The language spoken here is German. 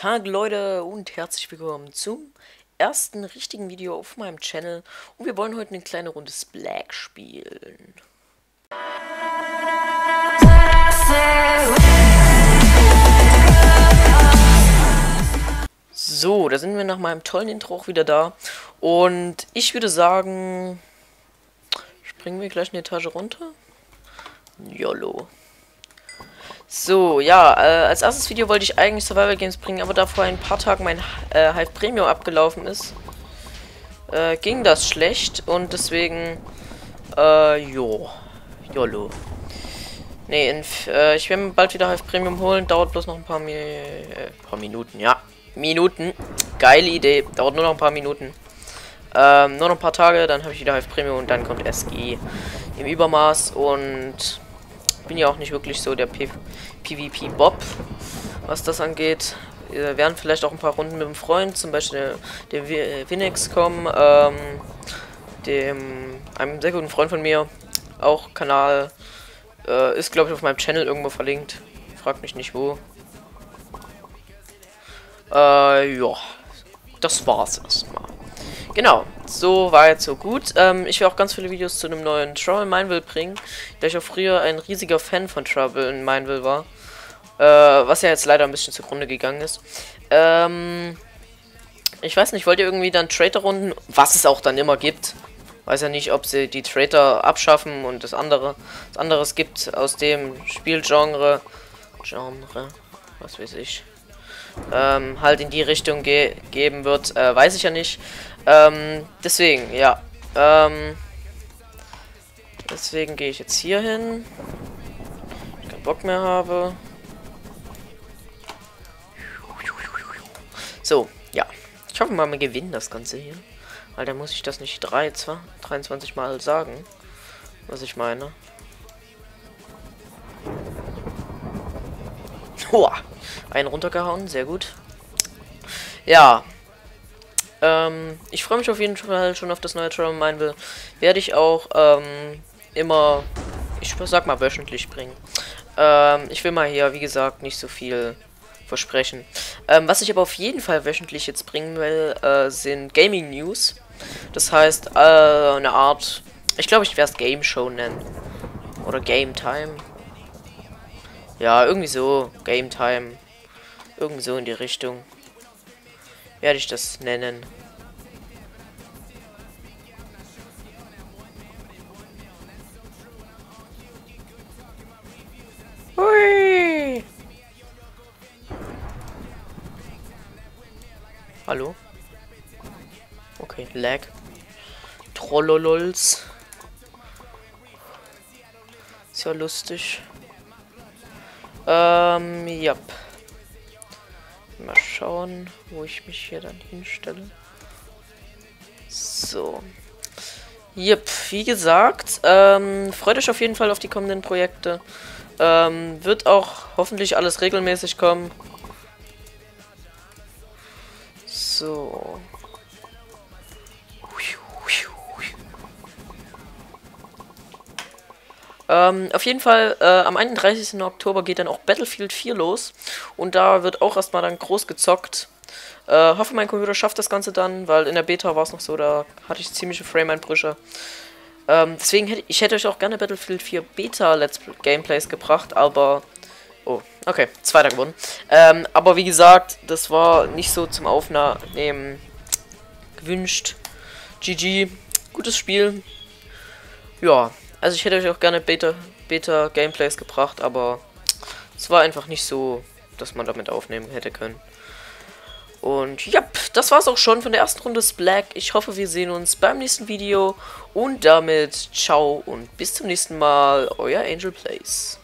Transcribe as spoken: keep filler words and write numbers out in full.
Tag, Leute, und herzlich willkommen zum ersten richtigen Video auf meinem Channel. Und wir wollen heute eine kleine Runde Splag spielen. So, da sind wir nach meinem tollen Intro auch wieder da. Und ich würde sagen, springen wir gleich eine Etage runter. YOLO. So, ja, äh, als erstes Video wollte ich eigentlich Survival Games bringen, aber da vor ein paar Tagen mein äh, Hive Premium abgelaufen ist, äh, ging das schlecht und deswegen, äh, jo, YOLO. Nee, in, äh, ich werde mir bald wieder Hive Premium holen, dauert bloß noch ein paar, Mi äh, paar Minuten, ja, Minuten, geile Idee, dauert nur noch ein paar Minuten, ähm, nur noch ein paar Tage, dann habe ich wieder Hive Premium und dann kommt S G im Übermaß und bin ja auch nicht wirklich so der P PvP-Bob, was das angeht. Wir werden vielleicht auch ein paar Runden mit dem Freund, zum Beispiel der, der Winex kommen, ähm, dem, einem sehr guten Freund von mir, auch Kanal, äh, ist glaube ich auf meinem Channel irgendwo verlinkt, fragt mich nicht wo. Äh, ja, das war's erstmal. Genau, so weit, so gut. Ähm, ich will auch ganz viele Videos zu einem neuen Trouble in Mineville bringen, da ich auch früher ein riesiger Fan von Trouble in Mineville war. Äh, was ja jetzt leider ein bisschen zugrunde gegangen ist. Ähm, ich weiß nicht, wollt ihr irgendwie dann Traitor-Runden, was es auch dann immer gibt. Weiß ja nicht, ob sie die Traitor abschaffen und das andere, das anderes gibt aus dem Spielgenre, Genre, was weiß ich. Ähm, halt in die Richtung ge geben wird, äh, weiß ich ja nicht. Ähm, deswegen, ja. Ähm, deswegen gehe ich jetzt hier hin. Ich keinen Bock mehr habe. So, ja. Ich hoffe mal, wir gewinnen das Ganze hier. Weil dann muss ich das nicht dreiundzwanzig Mal sagen, was ich meine. Hoa! Einen runtergehauen, sehr gut. Ja. Ähm, ich freue mich auf jeden Fall schon auf das neue Trouble in Mineville. Werde ich auch ähm, immer, ich sag mal, wöchentlich bringen. Ähm, ich will mal hier, wie gesagt, nicht so viel versprechen. Ähm, was ich aber auf jeden Fall wöchentlich jetzt bringen will, äh, sind Gaming News. Das heißt, äh, eine Art, ich glaube, ich werde es Game Show nennen. Oder Game Time. Ja, irgendwie so, Game Time. Irgendwie so in die Richtung werde ich das nennen. Hui. Hallo? Okay, Lag. Trollolols. Ist ja lustig. Ähm, ja. Mal schauen, wo ich mich hier dann hinstelle. So. Yep, wie gesagt, ähm, freut euch auf jeden Fall auf die kommenden Projekte. Ähm, wird auch hoffentlich alles regelmäßig kommen. So. Ähm, auf jeden Fall, äh, am einunddreißigsten Oktober geht dann auch Battlefield vier los. Und da wird auch erstmal dann groß gezockt. Äh, hoffe, mein Computer schafft das Ganze dann, weil in der Beta war es noch so, da hatte ich ziemliche Frame-Einbrüche. Ähm, deswegen hätte ich hätte euch auch gerne Battlefield vier Beta Let's Gameplays gebracht, aber... Oh, okay, zweiter gewonnen. Ähm, aber wie gesagt, das war nicht so zum Aufnehmen gewünscht. G G, gutes Spiel. Ja, also ich hätte euch auch gerne Beta, Beta Gameplays gebracht, aber es war einfach nicht so, dass man damit aufnehmen hätte können. Und ja, das war's auch schon von der ersten Runde Splag. Ich hoffe, wir sehen uns beim nächsten Video. Und damit ciao und bis zum nächsten Mal. Euer Angel Plays.